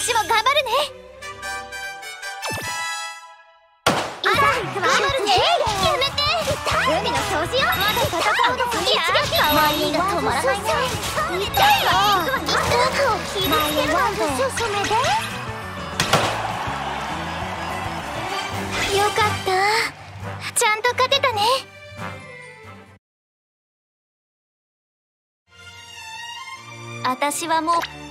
私も頑張るね。頑張るね。やめて。海の掃除よ。まだ戦うのか。一撃マインが止まらないね。痛いよ。僕を傷つけるなんて。よかった。ちゃんと勝てたね。私はもう